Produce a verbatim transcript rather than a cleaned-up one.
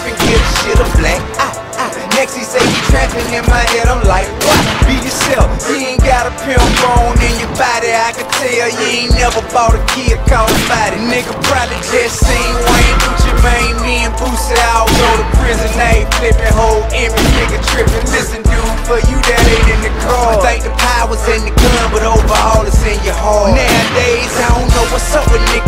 and get a shit of black. I, I. Next he say he trapping in my head, I'm like, what? Be yourself, you ain't got a pimp bone in your body. I can tell you ain't never bought a kid called a body. Nigga probably just seen Wayne Gucci Mane, me and Boosie all go to prison. They ain't flipping whole image, nigga tripping. Listen dude, for you that ain't in the car. Think the power's in the gun, but overall it's in your heart. Nowadays I don't know what's up with niggas.